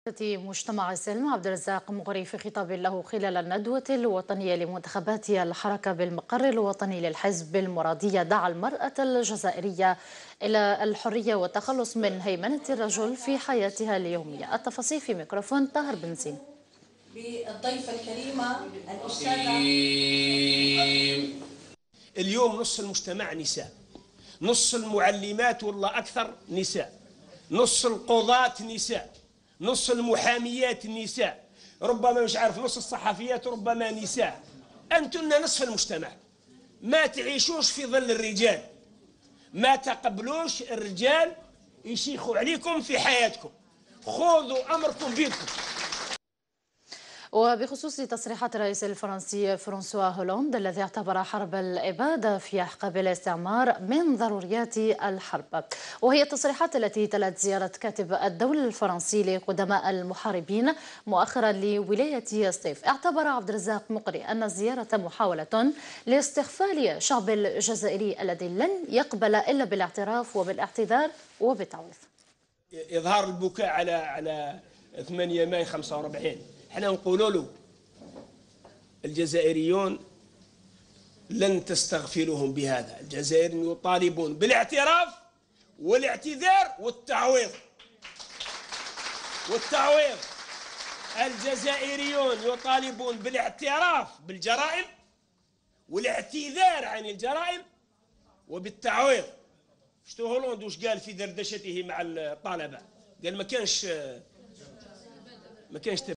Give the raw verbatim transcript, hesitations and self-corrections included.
مجتمع السلم عبد الرزاق مغري في خطاب له خلال الندوة الوطنية لمنتخبات الحركة بالمقر الوطني للحزب المرادية دعا المرأة الجزائرية إلى الحرية والتخلص من هيمنة الرجل في حياتها اليومية. التفاصيل في ميكروفون طاهر بنزين. بالضيفة الكريمة الأستاذة. اليوم نص المجتمع نساء، نص المعلمات والله أكثر نساء، نص القضاة نساء، نص المحاميات نساء، ربما مش عارف نص الصحفيات ربما نساء. أنتن نصف المجتمع، ما تعيشوش في ظل الرجال، ما تقبلوش الرجال يشيخوا عليكم في حياتكم، خذوا أمركم بيدكم. وبخصوص تصريحات الرئيس الفرنسي فرانسوا هولاند الذي اعتبر حرب الإبادة في أحقاب الاستعمار من ضروريات الحرب، وهي التصريحات التي تلت زيارة كاتب الدولة الفرنسي لقدماء المحاربين مؤخرا لولاية سطيف. اعتبر عبد الرزاق مقري أن الزيارة محاولة لاستغفال الشعب الجزائري الذي لن يقبل إلا بالاعتراف وبالاعتذار وبالتعويض. إظهار البكاء على على ثمانية ماي خمسة وأربعين، احنا نقولوا له الجزائريون لن تستغفلوهم بهذا، الجزائريون يطالبون بالاعتراف والاعتذار والتعويض والتعويض الجزائريون يطالبون بالاعتراف بالجرائم والاعتذار عن الجرائم وبالتعويض. شتو هولوند وش قال في دردشته مع الطلبة؟ قال ما كانش ما كانش